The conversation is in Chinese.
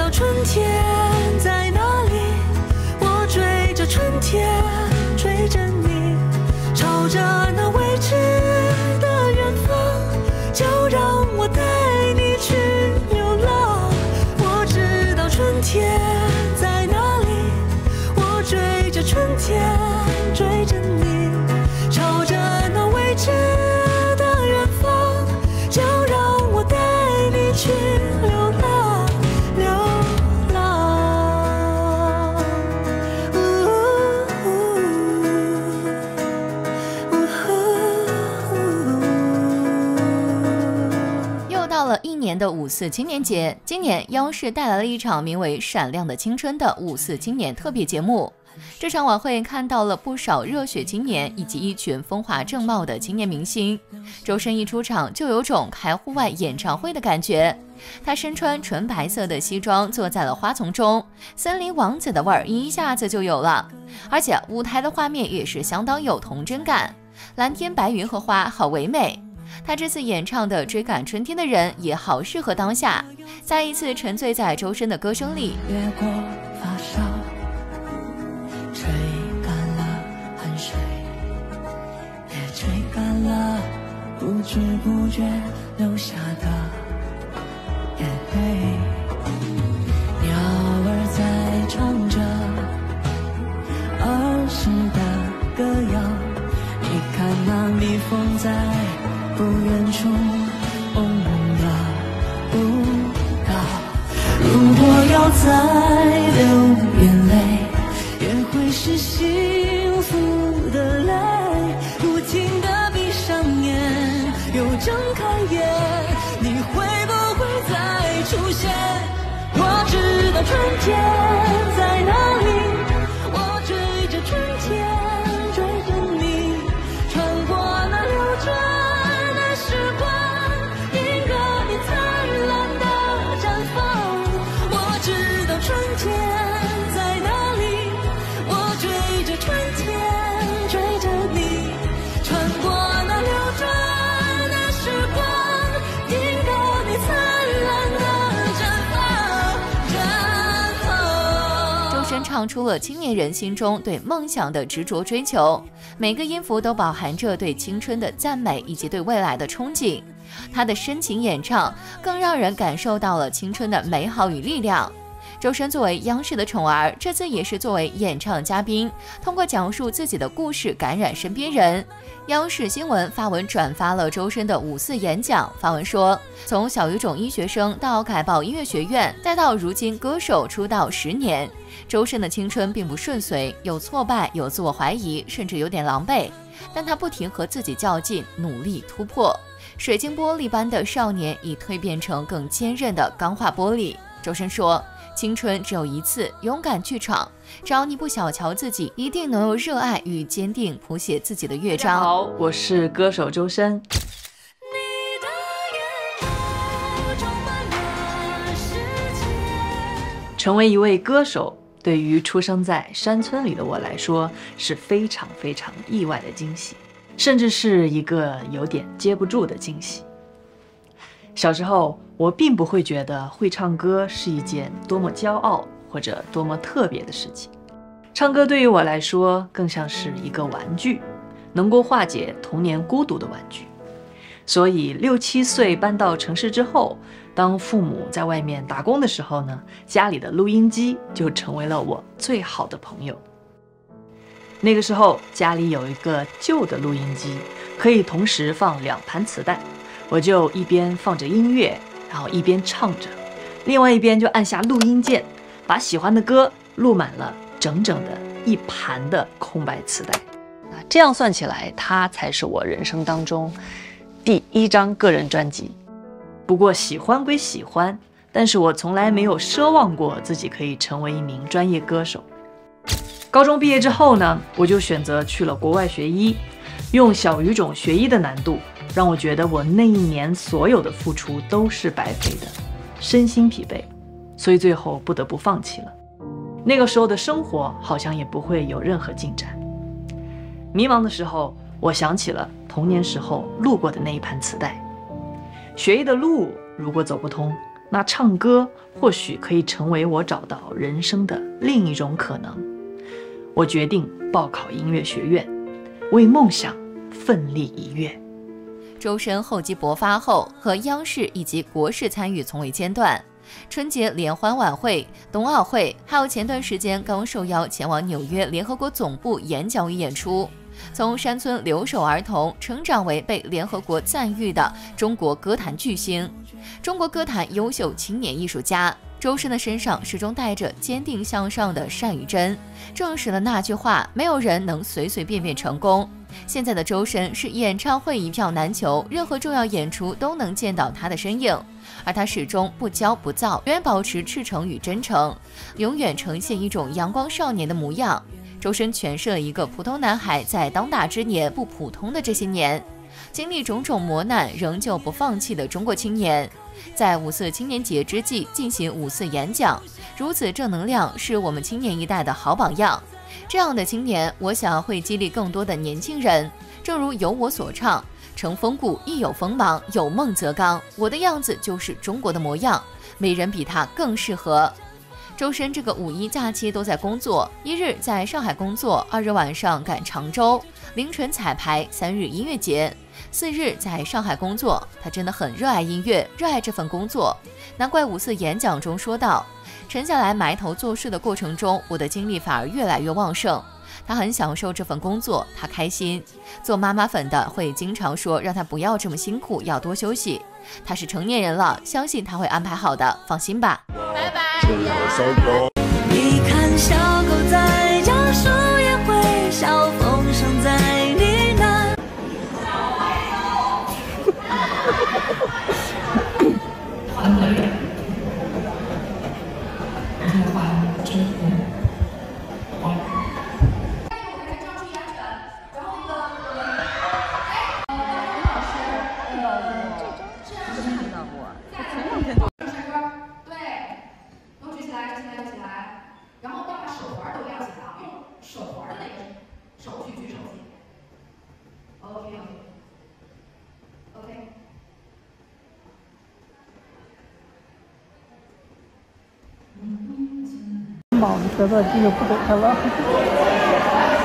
春天在哪里？我追着春天，追着你，朝着那未知的远方，就让我带你去流浪。我知道春天在哪里，我追着春天，追着你，朝着那未知的远方，就让我带你去流浪，流浪。 又到了一年的5·4青年节，今年央视带来了一场名为《闪亮的青春》的5·4青年特别节目。这场晚会看到了不少热血青年以及一群风华正茂的青年明星。周深一出场就有种开户外演唱会的感觉，他身穿纯白色的西装坐在了花丛中，森林王子的味儿一下子就有了。而且舞台的画面也是相当有童真感，蓝天白云和花好唯美。他这次演唱的《追赶春天的人》也好适合当下，再一次沉醉在周深的歌声里。 越过发梢，吹干了汗水，也吹干了不知不觉留下的眼泪。鸟儿在唱着儿时的歌谣，你看那蜜蜂在不远处嗡嗡地舞蹈。如果要再流眼泪，也会是幸福的泪。不停地闭上眼，又睁开眼，你会不会再出现？我知道春天在哪里，我追着春天，追着你，穿过那流转的时光，定格你灿烂的绽放。我知道春天在哪里，我追着春天，追着你，穿过那流转的时光，定格你灿烂的绽放。 周深唱出了青年人心中对梦想的执着追求，每个音符都饱含着对青春的赞美以及对未来的憧憬。他的深情演唱更让人感受到了青春的美好与力量。周深作为央视的宠儿，这次也是作为演唱嘉宾，通过讲述自己的故事感染身边人。央视新闻发文转发了周深的5·4演讲，发文说，从小语种医学生到改报音乐学院，再到如今歌手出道10年，周深的青春并不顺遂，有挫败，有自我怀疑，甚至有点狼狈，但他不停和自己较劲，努力突破。水晶玻璃般的少年已蜕变成更坚韧的钢化玻璃。周深说，青春只有一次，勇敢去闯，只要你不小瞧自己，一定能用热爱与坚定谱写自己的乐章。 大家好，我是歌手周深。成为一位歌手，对于出生在山村里的我来说是非常非常意外的惊喜，甚至是一个有点接不住的惊喜。小时候我并不会觉得会唱歌是一件多么骄傲或者多么特别的事情，唱歌对于我来说更像是一个玩具，能够化解童年孤独的玩具。所以6、7岁搬到城市之后，当父母在外面打工的时候呢，家里的录音机就成为了我最好的朋友。那个时候家里有一个旧的录音机，可以同时放2盘磁带，我就一边放着音乐，然后一边唱着，另外一边就按下录音键，把喜欢的歌录满了整整的1盘的空白磁带。那这样算起来，它才是我人生当中第1张个人专辑。不过喜欢归喜欢，但是我从来没有奢望过自己可以成为一名专业歌手。高中毕业之后呢，我就选择去了国外学医，用小语种学医的难度，让我觉得我那一年所有的付出都是白费的，身心疲惫，所以最后不得不放弃了。那个时候的生活好像也不会有任何进展。迷茫的时候，我想起了童年时候录过的那一盘磁带。学医的路如果走不通， 那唱歌或许可以成为我找到人生的另一种可能。我决定报考音乐学院，为梦想奋力一跃。 周深厚积薄发后，和央视以及国视参与从未间断。春节联欢晚会、冬奥会，还有前段时间刚受邀前往纽约联合国总部演讲与演出。从山村留守儿童成长为被联合国赞誉的中国歌坛巨星、中国歌坛优秀青年艺术家，周深的身上始终带着坚定向上的善与真，证实了那句话：没有人能随随便便成功。现在的周深是演唱会一票难求，任何重要演出都能见到他的身影，而他始终不骄不躁，永远保持赤诚与真诚，永远呈现一种阳光少年的模样。周深诠释了一个普通男孩在当打之年不普通的这些年，经历种种磨难仍旧不放弃的中国青年，在5·4青年节之际进行5·4演讲，如此正能量是我们青年一代的好榜样。这样的青年，我想会激励更多的年轻人。正如有我所唱，乘风谷亦有锋芒，有梦则刚，我的样子就是中国的模样，没人比他更适合。周深这个5·1假期都在工作，1日在上海工作，2日晚上赶常州，凌晨彩排，3日音乐节，4日在上海工作。他真的很热爱音乐，热爱这份工作，难怪5·4演讲中说道，沉下来埋头做事的过程中，我的精力反而越来越旺盛。他很享受这份工作，他开心。做妈妈粉的会经常说让他不要这么辛苦，要多休息。他是成年人了，相信他会安排好的，放心吧。拜拜。 你看小狗在叫，树也会笑，风声在呢喃。 我觉得这个不给他了。